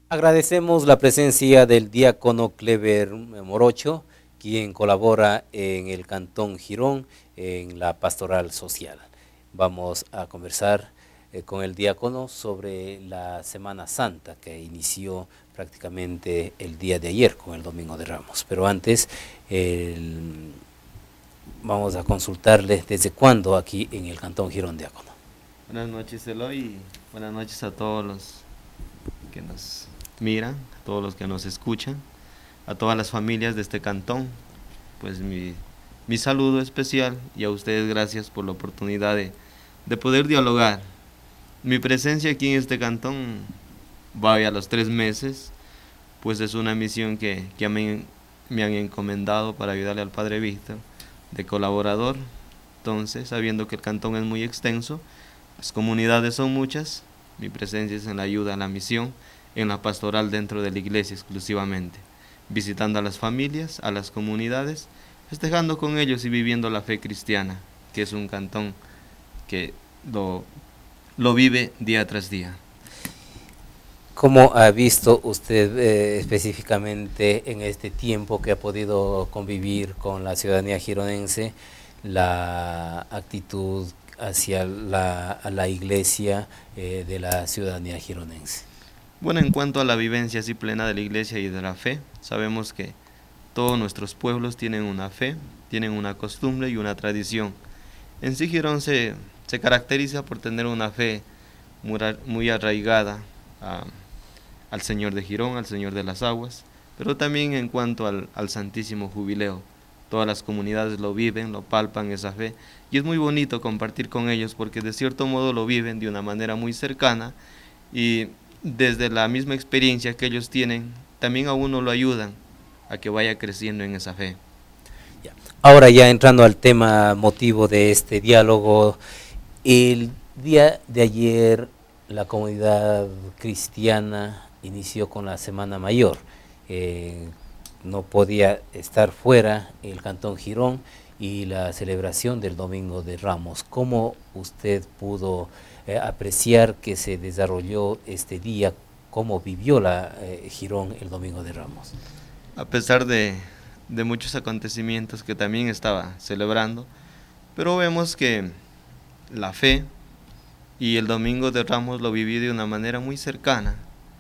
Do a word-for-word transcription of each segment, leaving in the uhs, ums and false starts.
Agradecemos la presencia del diácono Clever Morocho, quien colabora en el Cantón Girón en la pastoral social. Vamos a conversar eh, con el diácono sobre la Semana Santa que inició prácticamente el día de ayer con el Domingo de Ramos. Pero antes el, vamos a consultarle desde cuándo aquí en el Cantón Girón, diácono. Buenas noches, Eloy, y buenas noches a todos los que nos miran, a todos los que nos escuchan, a todas las familias de este cantón. Pues mi, mi saludo especial, y a ustedes gracias por la oportunidad de, de poder dialogar. Mi presencia aquí en este cantón va a los tres meses, pues es una misión que, que me, me han encomendado para ayudarle al Padre Víctor de colaborador. Entonces, sabiendo que el cantón es muy extenso, las comunidades son muchas, mi presencia es en la ayuda a la misión, en la pastoral dentro de la iglesia exclusivamente, visitando a las familias, a las comunidades, festejando con ellos y viviendo la fe cristiana, que es un cantón que lo, lo vive día tras día. ¿Cómo ha visto usted eh, específicamente en este tiempo que ha podido convivir con la ciudadanía gironense la actitud hacia la, a la iglesia eh, de la ciudadanía gironense? Bueno, en cuanto a la vivencia así plena de la iglesia y de la fe, sabemos que todos nuestros pueblos tienen una fe, tienen una costumbre y una tradición. En sí Girón se, se caracteriza por tener una fe muy, muy arraigada a, al Señor de Girón, al Señor de las Aguas, pero también en cuanto al, al Santísimo Jubileo. Todas las comunidades lo viven, lo palpan esa fe, y es muy bonito compartir con ellos porque de cierto modo lo viven de una manera muy cercana, y desde la misma experiencia que ellos tienen, también a uno lo ayudan a que vaya creciendo en esa fe. Ahora ya entrando al tema motivo de este diálogo, el día de ayer la comunidad cristiana inició con la Semana Mayor. Eh, no podía estar fuera el Cantón Girón y la celebración del Domingo de Ramos. ¿Cómo usted pudo eh, apreciar que se desarrolló este día? ¿Cómo vivió la eh, Girón el Domingo de Ramos? A pesar de, de muchos acontecimientos que también estaba celebrando, pero vemos que la fe y el Domingo de Ramos lo viví de una manera muy cercana.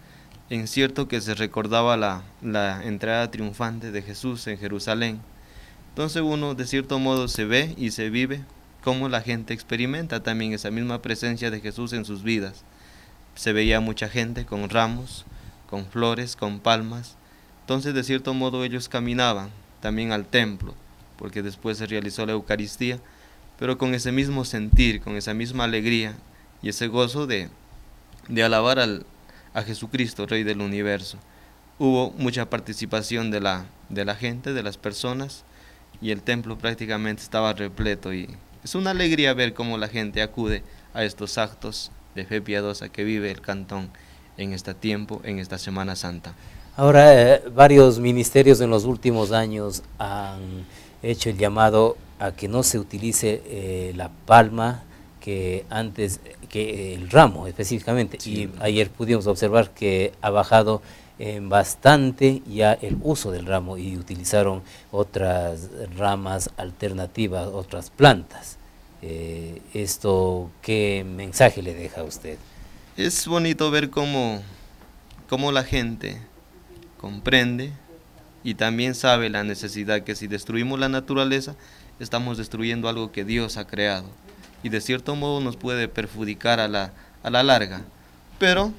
En cierto que se recordaba la, la entrada triunfante de Jesús en Jerusalén. Entonces uno de cierto modo se ve y se vive cómo la gente experimenta también esa misma presencia de Jesús en sus vidas. Se veía mucha gente con ramos, con flores, con palmas. Entonces de cierto modo ellos caminaban también al templo, porque después se realizó la Eucaristía, pero con ese mismo sentir, con esa misma alegría y ese gozo de, de alabar al a Jesucristo, Rey del Universo. Hubo mucha participación de la, de la gente, de las personas, y el templo prácticamente estaba repleto, y es una alegría ver cómo la gente acude a estos actos de fe piadosa que vive el cantón en este tiempo, en esta Semana Santa. Ahora, eh, varios ministerios en los últimos años han hecho el llamado a que no se utilice eh, la palma, que antes que el ramo específicamente, sí. Y ayer pudimos observar que ha bajado eh, bastante ya el uso del ramo y utilizaron otras ramas alternativas, otras plantas. Eh, ¿Esto qué mensaje le deja a usted? Es bonito ver cómo, cómo la gente comprende y también sabe la necesidad que si destruimos la naturaleza, estamos destruyendo algo que Dios ha creado, y de cierto modo nos puede perjudicar a la, a la larga. Pero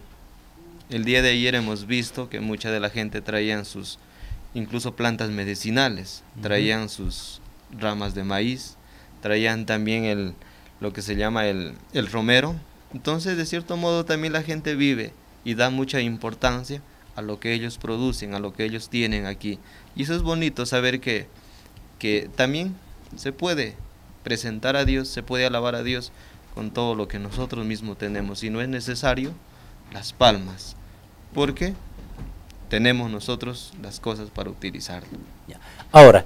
el día de ayer hemos visto que mucha de la gente traían sus, incluso plantas medicinales, traían sus ramas de maíz, traían también el, lo que se llama el, el romero. Entonces de cierto modo también la gente vive y da mucha importancia a lo que ellos producen, a lo que ellos tienen aquí. Y eso es bonito saber que, que también se puede presentar a Dios, se puede alabar a Dios con todo lo que nosotros mismos tenemos, y no es necesario las palmas, porque tenemos nosotros las cosas para utilizarlo. Ahora,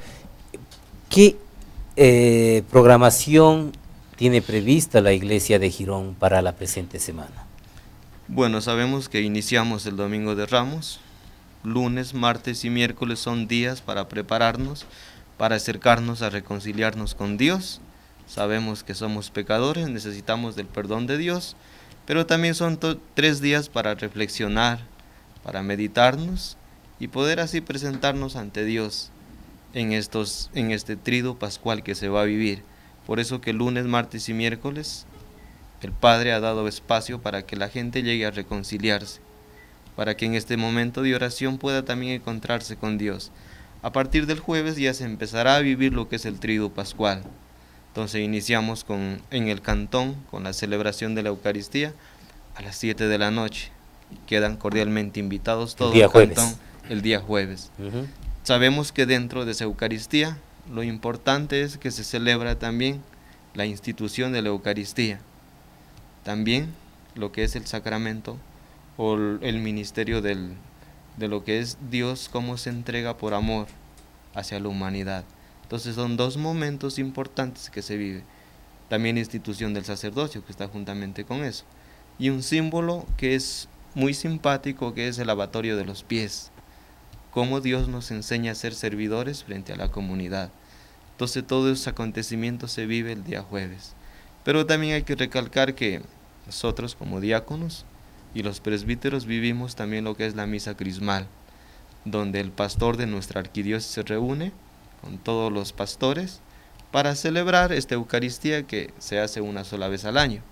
¿qué eh, programación tiene prevista la iglesia de Girón para la presente semana? Bueno, sabemos que iniciamos el Domingo de Ramos. Lunes, martes y miércoles son días para prepararnos, para acercarnos a reconciliarnos con Dios. Sabemos que somos pecadores, necesitamos del perdón de Dios, pero también son tres días para reflexionar, para meditarnos y poder así presentarnos ante Dios en, estos, en este trido pascual que se va a vivir. Por eso que lunes, martes y miércoles el Padre ha dado espacio para que la gente llegue a reconciliarse, para que en este momento de oración pueda también encontrarse con Dios. A partir del jueves ya se empezará a vivir lo que es el triduo pascual. Entonces iniciamos con, en el cantón con la celebración de la Eucaristía a las siete de la noche. Quedan cordialmente invitados todos el día jueves. Cantón el día jueves. Uh-huh. Sabemos que dentro de esa Eucaristía lo importante es que se celebra también la institución de la Eucaristía. También lo que es el sacramento o el ministerio del, de lo que es Dios, cómo se entrega por amor hacia la humanidad. Entonces son dos momentos importantes que se vive. También la institución del sacerdocio, que está juntamente con eso. Y un símbolo que es muy simpático, que es el lavatorio de los pies. Cómo Dios nos enseña a ser servidores frente a la comunidad. Entonces todos esos acontecimientos se vive el día jueves. Pero también hay que recalcar que nosotros como diáconos y los presbíteros vivimos también lo que es la misa crismal, donde el pastor de nuestra arquidiócesis se reúne con todos los pastores para celebrar esta Eucaristía que se hace una sola vez al año.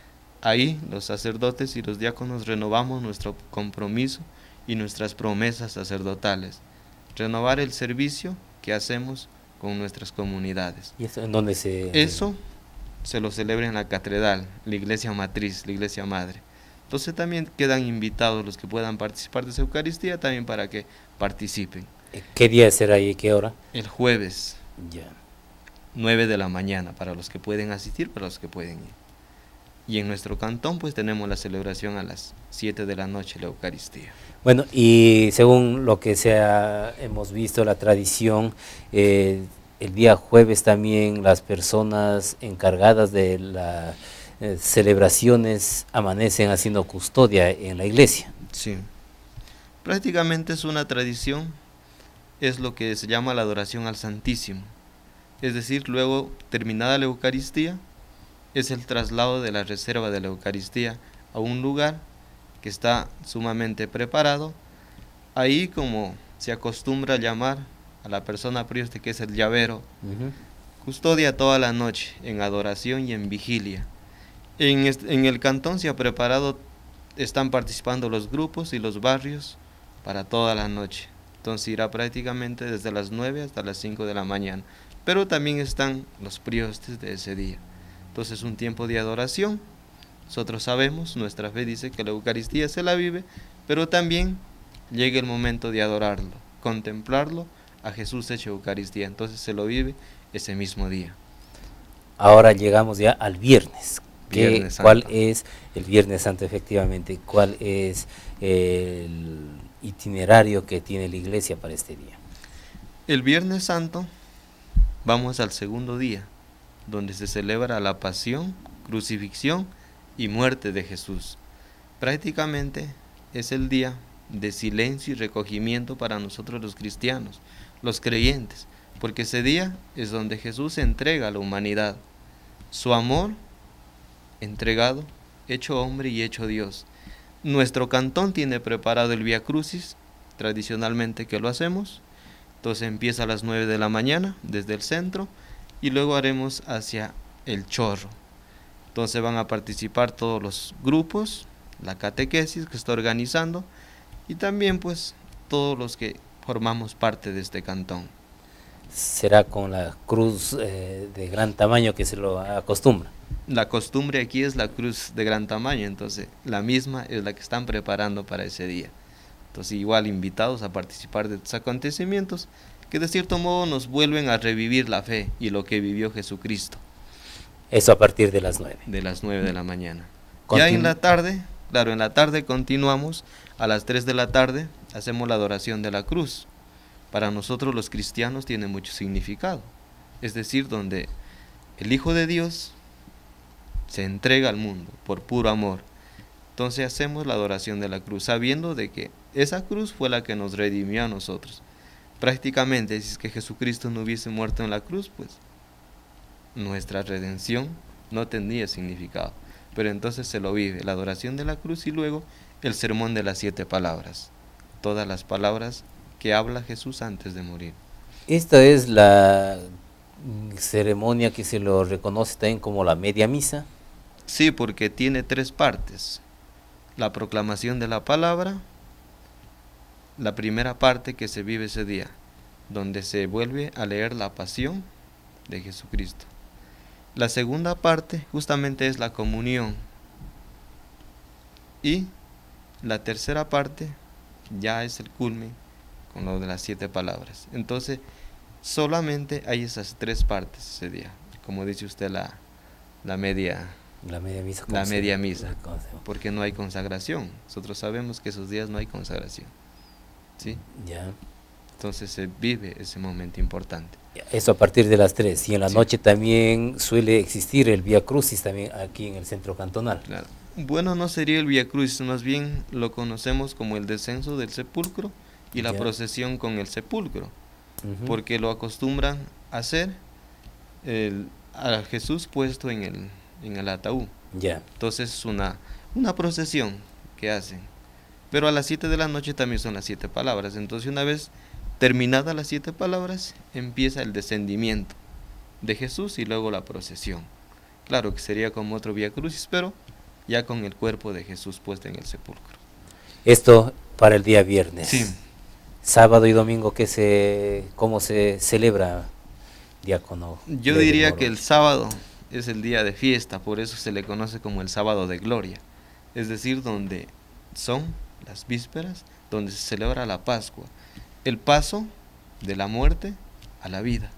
Ahí los sacerdotes y los diáconos renovamos nuestro compromiso y nuestras promesas sacerdotales, renovar el servicio que hacemos con nuestras comunidades. ¿Y eso en dónde se...? Eso se lo celebra en la catedral, la iglesia matriz, la iglesia madre. Entonces también quedan invitados los que puedan participar de esa Eucaristía también para que participen. ¿Qué día será y qué hora? El jueves, ya. nueve de la mañana, para los que pueden asistir, para los que pueden ir. Y en nuestro cantón pues tenemos la celebración a las siete de la noche, la Eucaristía. Bueno, y según lo que sea, hemos visto la tradición, eh, el día jueves también las personas encargadas de las eh, celebraciones amanecen haciendo custodia en la iglesia. Sí, prácticamente es una tradición, es lo que se llama la adoración al Santísimo. Es decir, luego terminada la Eucaristía, es el traslado de la reserva de la Eucaristía a un lugar que está sumamente preparado. Ahí, como se acostumbra llamar a la persona prieste, que es el llavero, uh-huh. custodia toda la noche en adoración y en vigilia. En, este, en el cantón se ha preparado, están participando los grupos y los barrios para toda la noche. Entonces irá prácticamente desde las nueve hasta las cinco de la mañana. Pero también están los priostes de ese día. Entonces es un tiempo de adoración. Nosotros sabemos, nuestra fe dice que la Eucaristía se la vive, pero también llega el momento de adorarlo, contemplarlo a Jesús hecho Eucaristía. Entonces se lo vive ese mismo día. Ahora llegamos ya al viernes. Viernes Santo. ¿Cuál es el Viernes Santo efectivamente? ¿Cuál es el itinerario que tiene la iglesia para este día? El Viernes Santo vamos al segundo día, donde se celebra la pasión, crucifixión y muerte de Jesús. Prácticamente es el día de silencio y recogimiento para nosotros los cristianos, los creyentes, porque ese día es donde Jesús se entrega a la humanidad, su amor entregado, hecho hombre y hecho Dios. Nuestro cantón tiene preparado el Vía Crucis, tradicionalmente que lo hacemos. Entonces empieza a las nueve de la mañana desde el centro y luego haremos hacia el Chorro. Entonces van a participar todos los grupos, la catequesis que está organizando y también pues todos los que formamos parte de este cantón. ¿Será con la cruz eh, de gran tamaño que se lo acostumbra? La costumbre aquí es la cruz de gran tamaño, entonces la misma es la que están preparando para ese día. Entonces igual invitados a participar de estos acontecimientos que de cierto modo nos vuelven a revivir la fe y lo que vivió Jesucristo. Eso a partir de las nueve. De las nueve de la mañana. Continu- ya en la tarde, claro, en la tarde continuamos, a las tres de la tarde hacemos la adoración de la cruz. Para nosotros los cristianos tiene mucho significado, es decir, donde el Hijo de Dios se entrega al mundo por puro amor. Entonces hacemos la adoración de la cruz, sabiendo de que esa cruz fue la que nos redimió a nosotros. Prácticamente, si es que Jesucristo no hubiese muerto en la cruz, pues nuestra redención no tendría significado. Pero entonces se lo vive, la adoración de la cruz y luego el sermón de las siete palabras. Todas las palabras que habla Jesús antes de morir. Esta es la ceremonia que se lo reconoce también como la media misa. Sí, porque tiene tres partes. La proclamación de la palabra, la primera parte que se vive ese día, donde se vuelve a leer la pasión de Jesucristo. La segunda parte justamente es la comunión. Y la tercera parte ya es el culmen con lo de las siete palabras. Entonces, solamente hay esas tres partes ese día. Como dice usted, la, la media La media misa. la media se, misa, porque no hay consagración. Nosotros sabemos que esos días no hay consagración, ¿sí? Ya. Entonces se vive ese momento importante. Eso a partir de las tres. Y en la Sí. noche también suele existir el Vía Crucis también aquí en el centro cantonal. Claro. Bueno, no sería el Vía Crucis, más bien lo conocemos como el descenso del sepulcro y la Ya. procesión con el sepulcro, Uh-huh. porque lo acostumbran a hacer el, a Jesús puesto en el, en el ataúd. Ya. Entonces es una, una procesión que hacen. Pero a las siete de la noche también son las siete palabras. Entonces una vez terminadas las siete palabras, empieza el descendimiento de Jesús y luego la procesión. Claro que sería como otro Vía Crucis, pero ya con el cuerpo de Jesús puesto en el sepulcro. Esto para el día viernes. Sí. Sábado y domingo, ¿qué se, ¿cómo se celebra, diácono? Yo Ley de diría Moro? que el sábado es el día de fiesta, por eso se le conoce como el sábado de gloria. Es decir, donde son las vísperas, donde se celebra la Pascua. El paso de la muerte a la vida.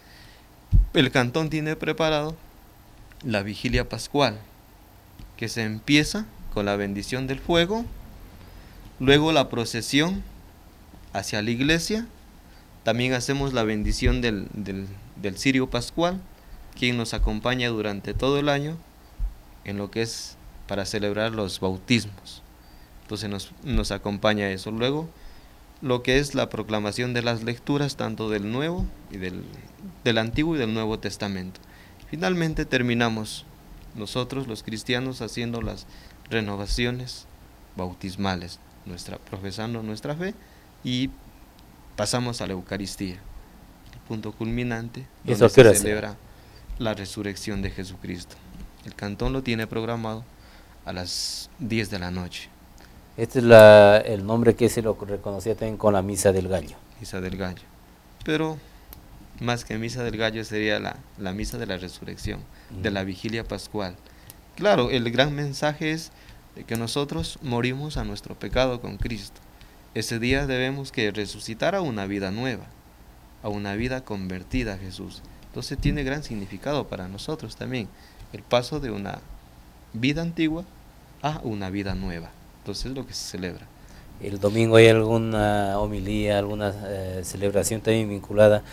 El cantón tiene preparado la vigilia pascual, que se empieza con la bendición del fuego, luego la procesión hacia la iglesia, también hacemos la bendición del, del, del cirio pascual, quien nos acompaña durante todo el año en lo que es para celebrar los bautismos. Entonces nos, nos acompaña eso. Luego, lo que es la proclamación de las lecturas, tanto del Nuevo y del, del Antiguo y del Nuevo Testamento. Finalmente terminamos nosotros los cristianos haciendo las renovaciones bautismales, nuestra, profesando nuestra fe, y pasamos a la Eucaristía, el punto culminante donde se celebra la resurrección de Jesucristo. El cantón lo tiene programado a las diez de la noche. Este es la, el nombre que se lo reconocía también con la Misa del Gallo. Misa del Gallo. Pero más que Misa del Gallo sería la, la Misa de la Resurrección, mm. de la Vigilia Pascual. Claro, el gran mensaje es de que nosotros morimos a nuestro pecado con Cristo. Ese día debemos que resucitar a una vida nueva, a una vida convertida a Jesús. Entonces tiene gran significado para nosotros también, el paso de una vida antigua a una vida nueva. Entonces es lo que se celebra. ¿El domingo hay alguna homilía, alguna eh, celebración también vinculada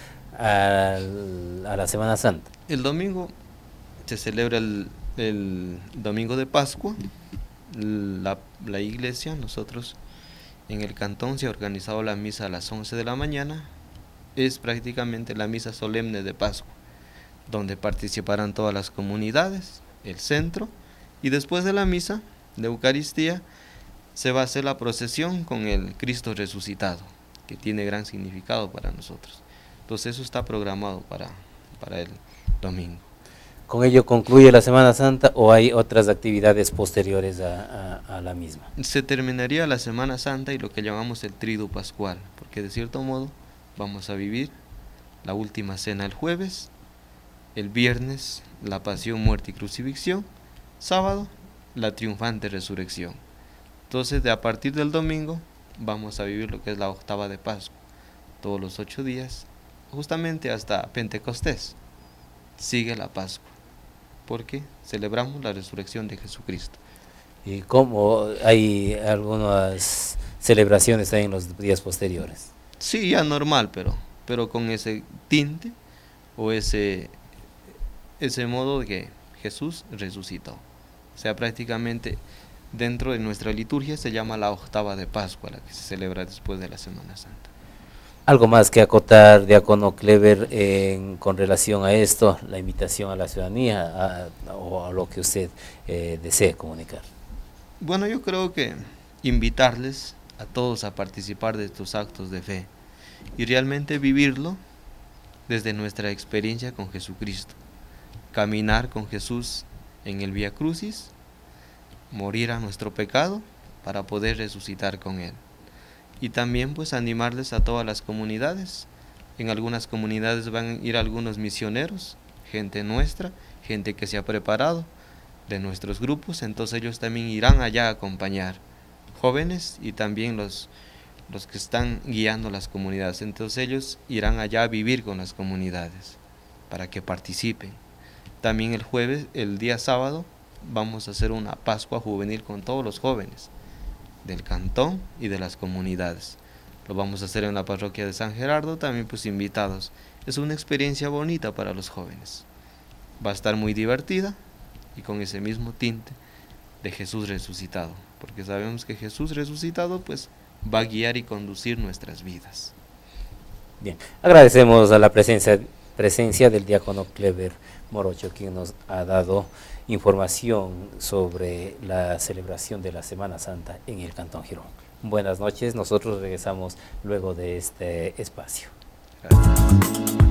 al, a la Semana Santa? El domingo se celebra el, el domingo de Pascua. La, la iglesia, nosotros en el cantón se ha organizado la misa a las once de la mañana. Es prácticamente la misa solemne de Pascua, donde participarán todas las comunidades, el centro, y después de la misa de Eucaristía se va a hacer la procesión con el Cristo resucitado, que tiene gran significado para nosotros. Entonces eso está programado para, para el domingo. ¿Con ello concluye la Semana Santa o hay otras actividades posteriores a, a, a la misma? Se terminaría la Semana Santa y lo que llamamos el Triduo Pascual, porque de cierto modo vamos a vivir la última cena el jueves, el viernes la pasión, muerte y crucifixión, sábado la triunfante resurrección. Entonces de a partir del domingo vamos a vivir lo que es la octava de Pascua, todos los ocho días, justamente hasta Pentecostés, sigue la Pascua, porque celebramos la resurrección de Jesucristo. ¿Y cómo hay algunas celebraciones ahí en los días posteriores? Sí, ya normal, pero, pero con ese tinte o ese, ese modo de que Jesús resucitó. O sea, prácticamente dentro de nuestra liturgia se llama la octava de Pascua, la que se celebra después de la Semana Santa. Algo más que acotar, diácono Clever, en, con relación a esto, la invitación a la ciudadanía a, o a lo que usted eh, desee comunicar. Bueno, yo creo que invitarles a todos a participar de estos actos de fe y realmente vivirlo desde nuestra experiencia con Jesucristo. Caminar con Jesús en el Vía Crucis, morir a nuestro pecado para poder resucitar con Él. Y también pues animarles a todas las comunidades. En algunas comunidades van a ir algunos misioneros, gente nuestra, gente que se ha preparado de nuestros grupos, entonces ellos también irán allá a acompañar jóvenes y también los, los que están guiando las comunidades, entonces ellos irán allá a vivir con las comunidades para que participen. También el jueves, el día sábado, vamos a hacer una Pascua juvenil con todos los jóvenes del cantón y de las comunidades. Lo vamos a hacer en la parroquia de San Gerardo, también pues invitados. Es una experiencia bonita para los jóvenes. Va a estar muy divertida y con ese mismo tinte de Jesús resucitado, porque sabemos que Jesús resucitado pues va a guiar y conducir nuestras vidas. Bien, agradecemos a la presencia, presencia del diácono Clever Morocho, quien nos ha dado información sobre la celebración de la Semana Santa en el Cantón Girón. Buenas noches, nosotros regresamos luego de este espacio. Gracias.